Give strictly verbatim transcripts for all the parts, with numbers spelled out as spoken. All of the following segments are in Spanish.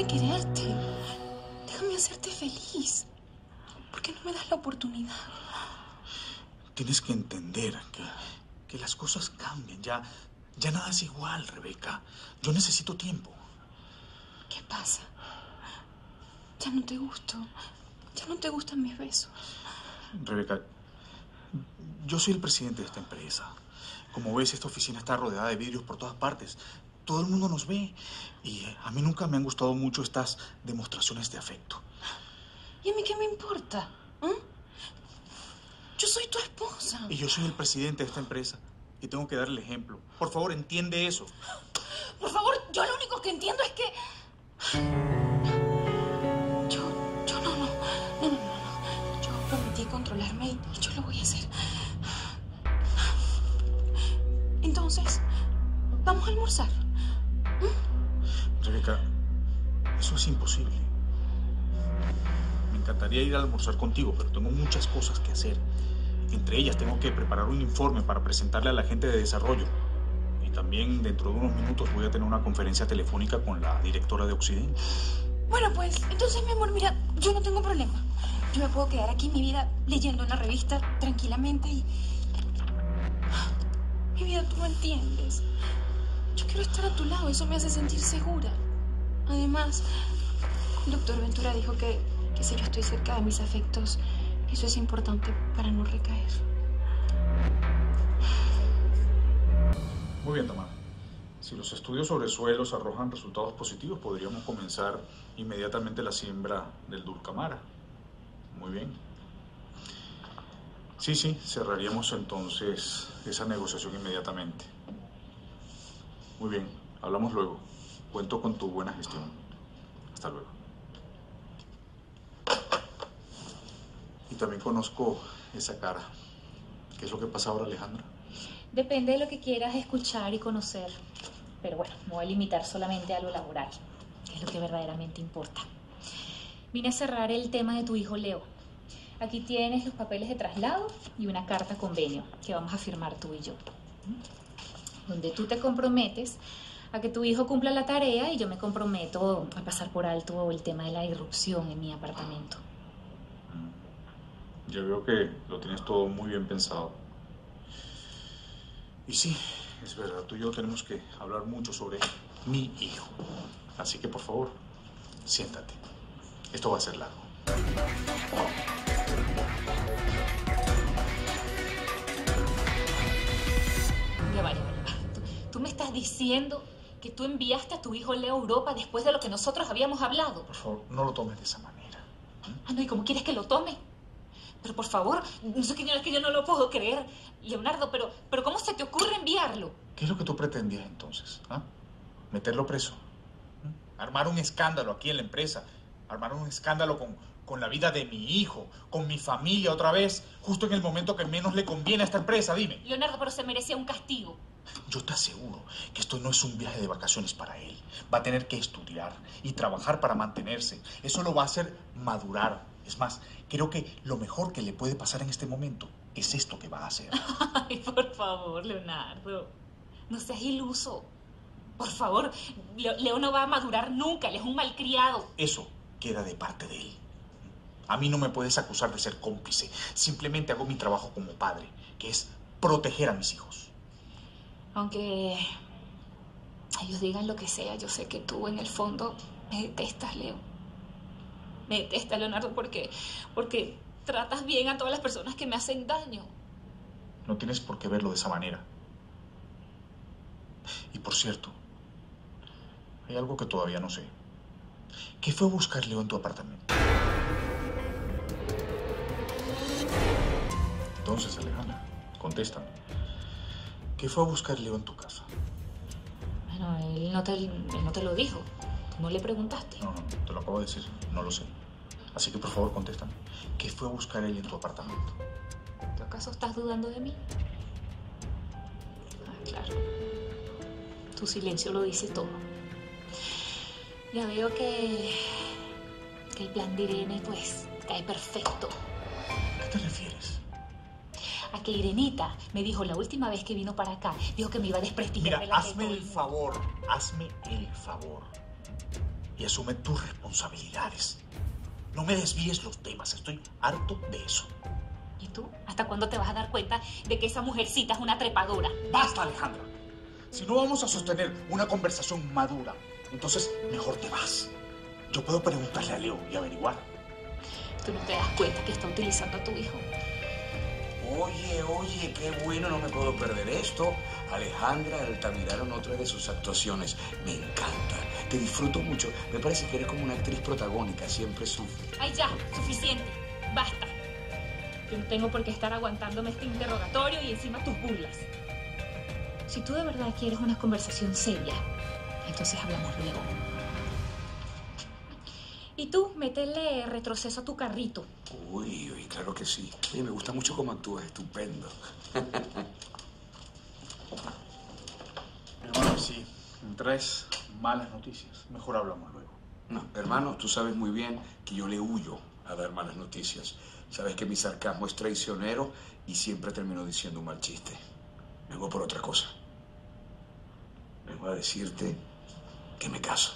déjame quererte. Déjame hacerte feliz. ¿Por qué no me das la oportunidad? Tienes que entender que, que las cosas cambian. Ya, ya nada es igual, Rebeca. Yo necesito tiempo. ¿Qué pasa? Ya no te gusto. Ya no te gustan mis besos. Rebeca, yo soy el presidente de esta empresa. Como ves, esta oficina está rodeada de vidrios por todas partes. Todo el mundo nos ve. Y a mí nunca me han gustado mucho estas demostraciones de afecto. ¿Y a mí qué me importa? ¿Eh? Yo soy tu esposa. Y yo soy el presidente de esta empresa. Y tengo que darle el ejemplo. Por favor, entiende eso. Por favor, yo lo único que entiendo es que... Yo, yo no, no, no, no, no. Yo prometí controlarme y yo lo voy a hacer. Entonces, vamos a almorzar. ¿Mm? Rebeca, eso es imposible. Me encantaría ir a almorzar contigo, pero tengo muchas cosas que hacer. Entre ellas, tengo que preparar un informe para presentarle a la gente de desarrollo. Y también, dentro de unos minutos, voy a tener una conferencia telefónica con la directora de Occidente. Bueno, pues, entonces, mi amor, mira, yo no tengo problema. Yo me puedo quedar aquí en mi vida leyendo una revista tranquilamente y... Mi vida, tú no entiendes. Yo quiero estar a tu lado, eso me hace sentir segura. Además, el doctor Ventura dijo que, que si yo estoy cerca de mis afectos, eso es importante para no recaer. Muy bien, Tamara. Si los estudios sobre suelos arrojan resultados positivos, podríamos comenzar inmediatamente la siembra del dulcamara. Muy bien. Sí, sí, cerraríamos entonces esa negociación inmediatamente. Muy bien, hablamos luego. Cuento con tu buena gestión. Hasta luego. Y también conozco esa cara. ¿Qué es lo que pasa ahora, Alejandra? Depende de lo que quieras escuchar y conocer. Pero bueno, me voy a limitar solamente a lo laboral, que es lo que verdaderamente importa. Vine a cerrar el tema de tu hijo Leo. Aquí tienes los papeles de traslado y una carta convenio que vamos a firmar tú y yo. Donde tú te comprometes a que tu hijo cumpla la tarea y yo me comprometo a pasar por alto el tema de la irrupción en mi apartamento. Ya veo que lo tienes todo muy bien pensado. Y sí, es verdad, tú y yo tenemos que hablar mucho sobre mi hijo. Así que, por favor, siéntate. Esto va a ser largo. Ya vaya, vaya. Tú, tú me estás diciendo que tú enviaste a tu hijo Leo a Europa después de lo que nosotros habíamos hablado. Por favor, no lo tomes de esa manera. ¿Mm? Ah, no, ¿y cómo quieres que lo tome? Pero por favor, no sé que yo, que yo no lo puedo creer, Leonardo, pero, pero ¿cómo se te ocurre enviarlo? ¿Qué es lo que tú pretendías entonces? ¿Ah? ¿Meterlo preso? ¿Mm? ¿Armar un escándalo aquí en la empresa? ¿Armar un escándalo con, con la vida de mi hijo, con mi familia otra vez, justo en el momento que menos le conviene a esta empresa? Dime. Leonardo, pero se merecía un castigo. Yo te aseguro que esto no es un viaje de vacaciones para él. Va a tener que estudiar y trabajar para mantenerse. Eso lo va a hacer madurar. Es más, creo que lo mejor que le puede pasar en este momento es esto que va a hacer. Ay, por favor, Leonardo. No seas iluso. Por favor, Leo, Leo no va a madurar nunca. Él es un malcriado. Eso queda de parte de él. A mí no me puedes acusar de ser cómplice. Simplemente hago mi trabajo como padre, que es proteger a mis hijos. Aunque ellos digan lo que sea, yo sé que tú en el fondo me detestas, Leo. Me detestas, Leonardo, porque, porque tratas bien a todas las personas que me hacen daño. No tienes por qué verlo de esa manera. Y por cierto, hay algo que todavía no sé. ¿Qué fue a buscar Leo en tu apartamento? Entonces, Alejandra, contéstame. ¿Qué fue a buscar Leo en tu casa? Bueno, él no te, él no te lo dijo. ¿Tú no le preguntaste? No, no, te lo acabo de decir. No lo sé. Así que, por favor, contéstame. ¿Qué fue a buscar él en tu apartamento? ¿Tú acaso estás dudando de mí? Ah, claro. Tu silencio lo dice todo. Ya veo que, que el plan de Irene, pues, cae perfecto. ¿A qué te refieres? A que Irenita me dijo la última vez que vino para acá, dijo que me iba a desprestigiar. Mira, delante de hazme todo el mundo. favor, hazme el favor y asume tus responsabilidades. No me desvíes los temas, estoy harto de eso. ¿Y tú? ¿Hasta cuándo te vas a dar cuenta de que esa mujercita es una trepadora? ¡Basta, Alejandra! Si no vamos a sostener una conversación madura, entonces mejor te vas. Yo puedo preguntarle a Leo y averiguar. ¿Tú no te das cuenta que está utilizando a tu hijo? Oye, oye, qué bueno, no me puedo perder esto. Alejandra Altamirano en otra de sus actuaciones. Me encanta, te disfruto mucho. Me parece que eres como una actriz protagónica, siempre sufre. Ay, ya, suficiente. Basta. Yo no tengo por qué estar aguantándome este interrogatorio y encima tus burlas. Si tú de verdad quieres una conversación seria, entonces hablamos luego. Y tú, métele retroceso a tu carrito. Uy, uy, claro que sí. Oye, me gusta mucho cómo actúas, estupendo. Hermano, sí, me traes malas noticias. Mejor hablamos luego. No, hermano, tú sabes muy bien que yo le huyo a dar malas noticias. Sabes que mi sarcasmo es traicionero y siempre termino diciendo un mal chiste. Vengo por otra cosa. Vengo a decirte que me caso.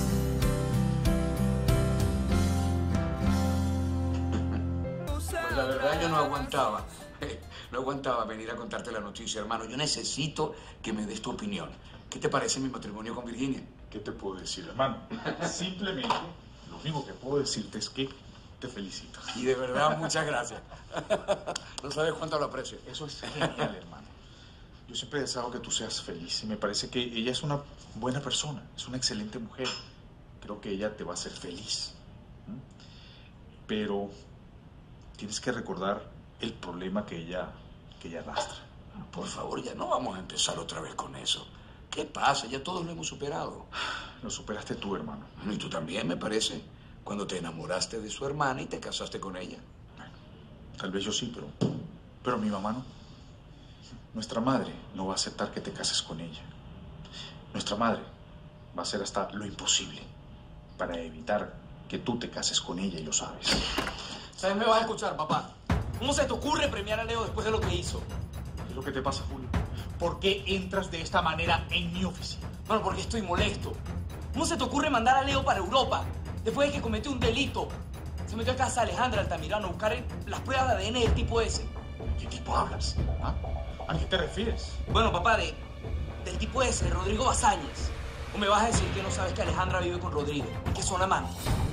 Pues la verdad yo no aguantaba. No aguantaba venir a contarte la noticia, hermano. Yo necesito que me des tu opinión. ¿Qué te parece mi matrimonio con Virginia? ¿Qué te puedo decir, hermano? Simplemente, lo único que puedo decirte es que te felicito. Y de verdad, muchas gracias. No sabes cuánto lo aprecio. Eso es genial, hermano. Yo siempre he deseado que tú seas feliz y me parece que ella es una buena persona, es una excelente mujer. Creo que ella te va a hacer feliz. ¿Mm? Pero tienes que recordar el problema que ella, que ella arrastra. Por favor, ya no vamos a empezar otra vez con eso. ¿Qué pasa? Ya todos lo hemos superado. Lo superaste tú, hermano. Bueno, y tú también, me parece, cuando te enamoraste de su hermana y te casaste con ella. Bueno, tal vez yo sí, pero, pero mi mamá no. Nuestra madre no va a aceptar que te cases con ella. Nuestra madre va a hacer hasta lo imposible para evitar que tú te cases con ella y lo sabes. ¿Sabes? Me vas a escuchar, papá. ¿Cómo se te ocurre premiar a Leo después de lo que hizo? ¿Qué es lo que te pasa, Julio? ¿Por qué entras de esta manera en mi oficina? Bueno, porque estoy molesto. ¿Cómo se te ocurre mandar a Leo para Europa después de que cometió un delito? Se metió a casa de Alejandra Altamirano a buscar las pruebas de A D N del tipo ese. ¿De qué tipo hablas? ¿Ah? ¿A qué te refieres? Bueno, papá, de, del tipo ese, Rodrigo Basáñez. ¿O me vas a decir que no sabes que Alejandra vive con Rodrigo y que son amantes?